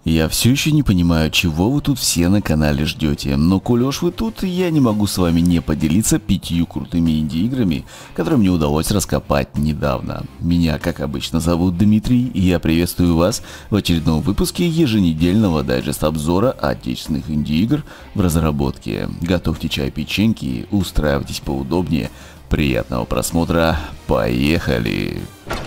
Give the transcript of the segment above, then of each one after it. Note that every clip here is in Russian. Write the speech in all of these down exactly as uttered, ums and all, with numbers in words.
Я все еще не понимаю, чего вы тут все на канале ждете, но коль уж вы тут, я не могу с вами не поделиться пятью крутыми инди-играми, которые мне удалось раскопать недавно. Меня, как обычно, зовут Дмитрий, и я приветствую вас в очередном выпуске еженедельного дайджест-обзора отечественных инди-игр в разработке. Готовьте чай, печеньки, устраивайтесь поудобнее, приятного просмотра, поехали!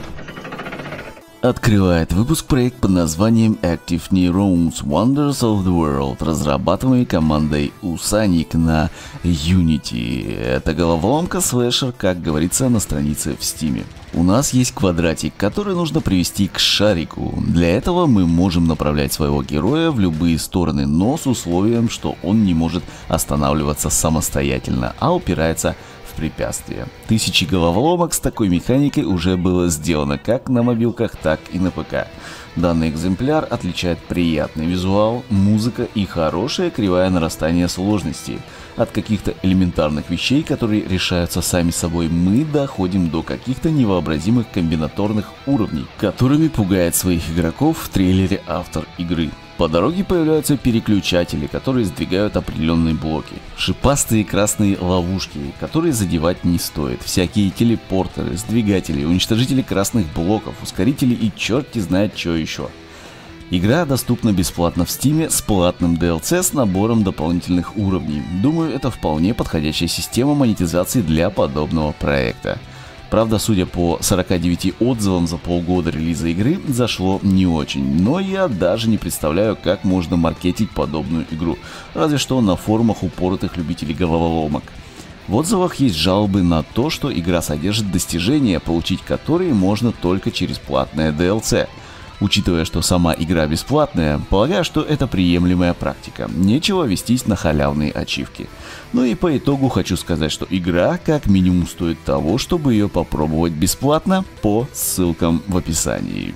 Открывает выпуск проект под названием Active Neurons Wonders of the World, разрабатываемый командой Usanic на Unity. Это головоломка слэшер, как говорится на странице в Steam. У нас есть квадратик, который нужно привести к шарику. Для этого мы можем направлять своего героя в любые стороны, но с условием, что он не может останавливаться самостоятельно, а упирается в препятствия. Тысячи головоломок с такой механикой уже было сделано как на мобилках, так и на ПК. Данный экземпляр отличает приятный визуал, музыка и хорошее кривое нарастание сложности. От каких-то элементарных вещей, которые решаются сами собой, мы доходим до каких-то невообразимых комбинаторных уровней, которыми пугает своих игроков в трейлере автор игры. По дороге появляются переключатели, которые сдвигают определенные блоки. Шипастые красные ловушки, которые задевать не стоит. Всякие телепортеры, сдвигатели, уничтожители красных блоков, ускорители и черти знает что еще. Игра доступна бесплатно в Steam с платным ди эл си с набором дополнительных уровней. Думаю, это вполне подходящая система монетизации для подобного проекта. Правда, судя по сорока девяти отзывам за полгода релиза игры, зашло не очень, но я даже не представляю, как можно маркетить подобную игру, разве что на форумах упоротых любителей головоломок. В отзывах есть жалобы на то, что игра содержит достижения, получить которые можно только через платное ди эл си. Учитывая, что сама игра бесплатная, полагаю, что это приемлемая практика, нечего вестись на халявные ачивки. Ну и по итогу хочу сказать, что игра как минимум стоит того, чтобы ее попробовать бесплатно по ссылкам в описании.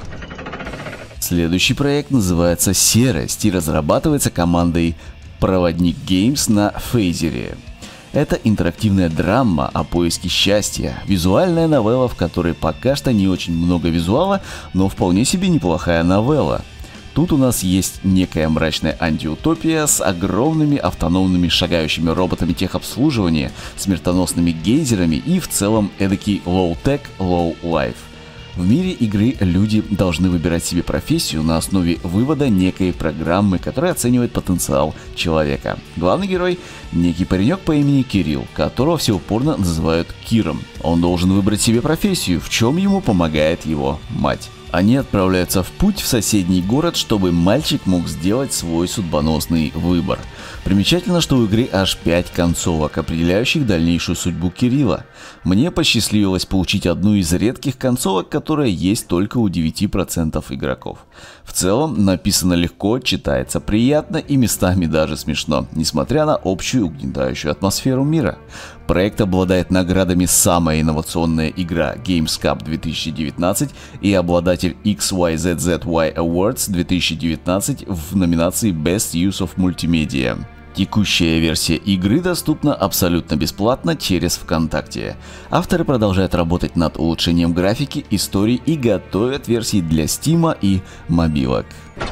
Следующий проект называется «Серость» и разрабатывается командой Проводник Games на Фейзере. Это интерактивная драма о поиске счастья, визуальная новелла, в которой пока что не очень много визуала, но вполне себе неплохая новелла. Тут у нас есть некая мрачная антиутопия с огромными автономными шагающими роботами техобслуживания, смертоносными гейзерами и в целом эдакий low-tech, low-life. В мире игры люди должны выбирать себе профессию на основе вывода некой программы, которая оценивает потенциал человека. Главный герой – некий паренек по имени Кирилл, которого все упорно называют Киром. Он должен выбрать себе профессию, в чем ему помогает его мать. Они отправляются в путь в соседний город, чтобы мальчик мог сделать свой судьбоносный выбор. Примечательно, что у игры аж пять концовок, определяющих дальнейшую судьбу Кирилла. Мне посчастливилось получить одну из редких концовок, которая есть только у девяти процентов игроков. В целом, написано легко, читается приятно и местами даже смешно, несмотря на общую угнетающую атмосферу мира. Проект обладает наградами «Самая инновационная игра» Gamescom две тысячи девятнадцать и обладатель икс уай зет зет уай Awards две тысячи девятнадцать в номинации Best Use of Multimedia. Текущая версия игры доступна абсолютно бесплатно через ВКонтакте. Авторы продолжают работать над улучшением графики, истории и готовят версии для Steam и мобилок.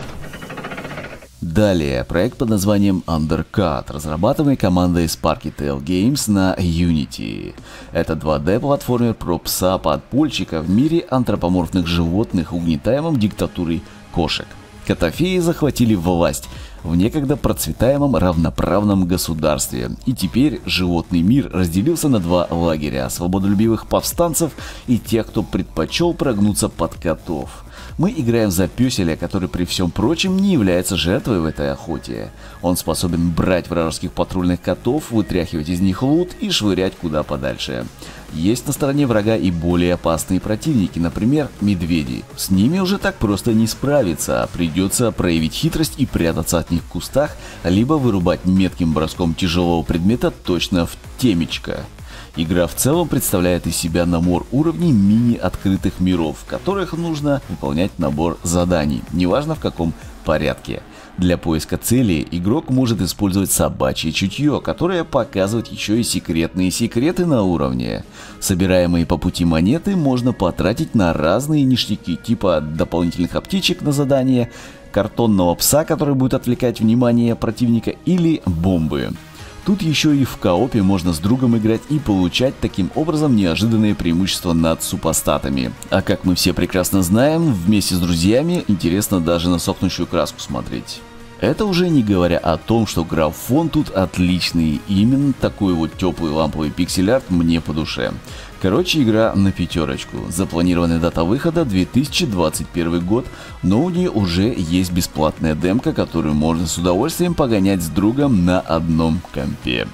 Далее, проект под названием Undercut, разрабатываемый командой Sparky Tail Games на Unity. Это два дэ-платформер про пса-подпольщика в мире антропоморфных животных, угнетаемом диктатурой кошек. Котофеи захватили власть в некогда процветаемом равноправном государстве, и теперь животный мир разделился на два лагеря – свободолюбивых повстанцев и тех, кто предпочел прогнуться под котов. Мы играем за пёселя, который при всем прочем не является жертвой в этой охоте. Он способен брать вражеских патрульных котов, вытряхивать из них лут и швырять куда подальше. Есть на стороне врага и более опасные противники, например, медведи. С ними уже так просто не справиться, придется проявить хитрость и прятаться от них в кустах, либо вырубать метким броском тяжелого предмета точно в темечко. Игра в целом представляет из себя набор уровней мини-открытых миров, в которых нужно выполнять набор заданий, неважно в каком порядке. Для поиска цели игрок может использовать собачье чутье, которое показывает еще и секретные секреты на уровне. Собираемые по пути монеты можно потратить на разные ништяки, типа дополнительных аптечек на задание, картонного пса, который будет отвлекать внимание противника, или бомбы. Тут еще и в коопе можно с другом играть и получать таким образом неожиданные преимущества над супостатами. А как мы все прекрасно знаем, вместе с друзьями интересно даже на сохнущую краску смотреть. Это уже не говоря о том, что графон тут отличный, именно такой вот теплый ламповый пиксель-арт мне по душе. Короче, игра на пятерочку. Запланированная дата выхода две тысячи двадцать первый год, но у нее уже есть бесплатная демка, которую можно с удовольствием погонять с другом на одном компе.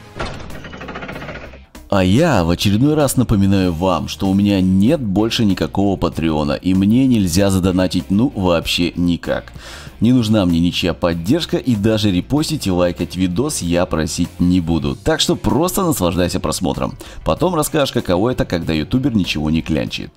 А я в очередной раз напоминаю вам, что у меня нет больше никакого патреона, и мне нельзя задонатить ну вообще никак. Не нужна мне ничья поддержка, и даже репостить и лайкать видос я просить не буду. Так что просто наслаждайся просмотром. Потом расскажешь, каково это, когда ютубер ничего не клянчит.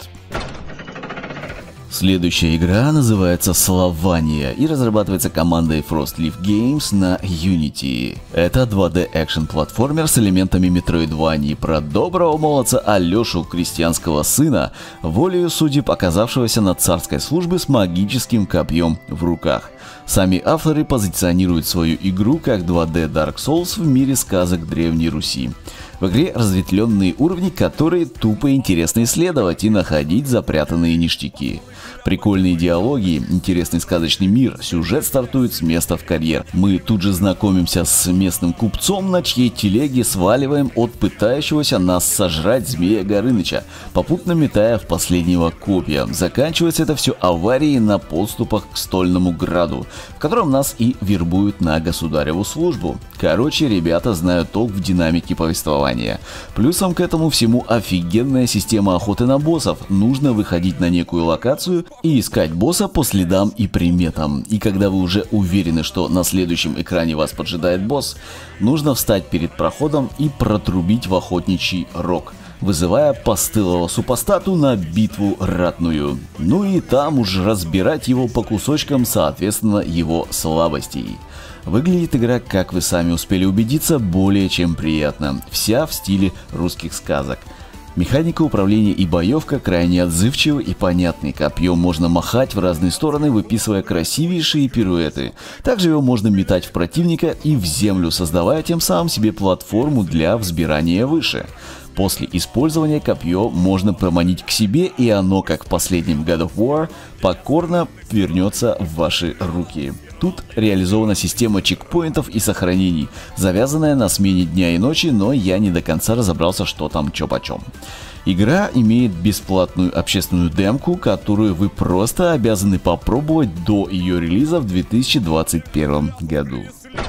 Следующая игра называется Слования и разрабатывается командой Frostleaf Games на Unity. Это два дэ экшен-платформер с элементами Metroidvania про доброго молодца Алешу, крестьянского сына, волею судеб оказавшегося на царской службе с магическим копьем в руках. Сами авторы позиционируют свою игру как два дэ Dark Souls в мире сказок Древней Руси. В игре разветвленные уровни, которые тупо интересно исследовать и находить запрятанные ништяки. Прикольные диалоги, интересный сказочный мир, сюжет стартует с места в карьер. Мы тут же знакомимся с местным купцом, на чьей телеге сваливаем от пытающегося нас сожрать змея Горыныча, попутно метая в последнего копья. Заканчивается это все аварией на подступах к Стольному Граду, в котором нас и вербуют на государеву службу. Короче, ребята знают толк в динамике повествования. Плюсом к этому всему офигенная система охоты на боссов. Нужно выходить на некую локацию и искать босса по следам и приметам. И когда вы уже уверены, что на следующем экране вас поджидает босс, нужно встать перед проходом и протрубить в охотничий рог, вызывая постылого супостату на битву ратную. Ну и там уже разбирать его по кусочкам соответственно его слабостей. Выглядит игра, как вы сами успели убедиться, более чем приятно. Вся в стиле русских сказок. Механика управления и боевка крайне отзывчивы и понятны. Копьем можно махать в разные стороны, выписывая красивейшие пируэты. Также его можно метать в противника и в землю, создавая тем самым себе платформу для взбирания выше. После использования копье можно поманить к себе, и оно, как в последнем God of War, покорно вернется в ваши руки. Тут реализована система чекпоинтов и сохранений, завязанная на смене дня и ночи, но я не до конца разобрался, что там чё почем. Игра имеет бесплатную общественную демку, которую вы просто обязаны попробовать до ее релиза в две тысячи двадцать первом году.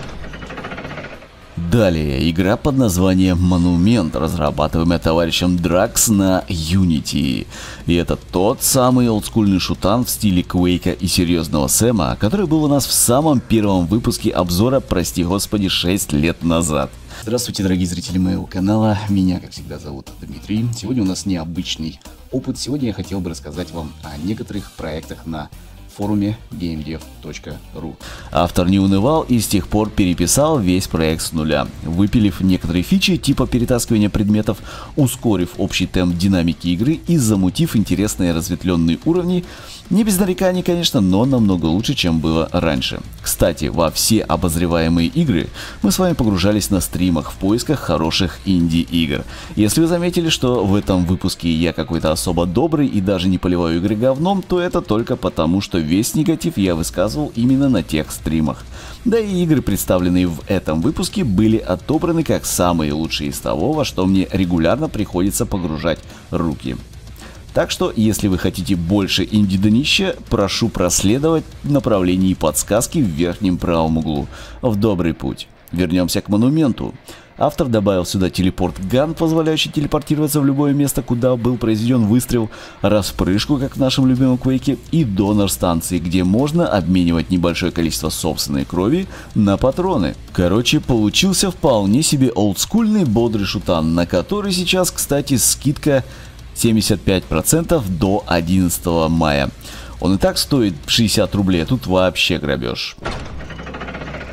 Далее, игра под названием Монумент, разрабатываемая товарищем Дракс на Unity. И это тот самый олдскульный шутан в стиле Квейка и Серьезного Сэма, который был у нас в самом первом выпуске обзора, прости господи, шесть лет назад. Здравствуйте, дорогие зрители моего канала, меня, как всегда, зовут Дмитрий. Сегодня у нас необычный опыт. Сегодня я хотел бы рассказать вам о некоторых проектах на форуме геймдев точка ру. Автор не унывал и с тех пор переписал весь проект с нуля, выпилив некоторые фичи типа перетаскивания предметов, ускорив общий темп динамики игры и замутив интересные разветвленные уровни. Не без нареканий, конечно, но намного лучше, чем было раньше. Кстати, во все обозреваемые игры мы с вами погружались на стримах в поисках хороших инди-игр. Если вы заметили, что в этом выпуске я какой-то особо добрый и даже не поливаю игры говном, то это только потому, что весь негатив я высказывал именно на тех стримах. Да и игры, представленные в этом выпуске, были отобраны как самые лучшие из того, во что мне регулярно приходится погружать руки. Так что, если вы хотите больше инди-днища, прошу проследовать в направлении подсказки в верхнем правом углу. В добрый путь. Вернемся к Монументу. Автор добавил сюда телепорт-ган, позволяющий телепортироваться в любое место, куда был произведен выстрел, распрыжку, как в нашем любимом Квейке, и донор-станции, где можно обменивать небольшое количество собственной крови на патроны. Короче, получился вполне себе олдскульный бодрый шутан, на который сейчас, кстати, скидка семьдесят пять процентов до одиннадцатого мая. Он и так стоит шестьдесят рублей, а тут вообще грабеж.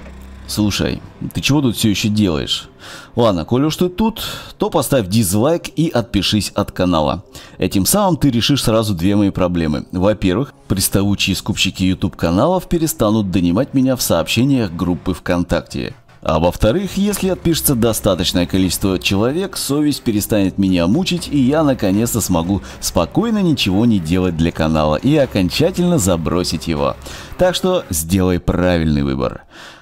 Слушай, ты чего тут все еще делаешь? Ладно, коли уж ты тут, то поставь дизлайк и отпишись от канала. Этим самым ты решишь сразу две мои проблемы. Во-первых, приставучие скупщики YouTube каналов перестанут донимать меня в сообщениях группы ВКонтакте. А во-вторых, если отпишется достаточное количество человек, совесть перестанет меня мучить, и я наконец-то смогу спокойно ничего не делать для канала и окончательно забросить его. Так что сделай правильный выбор.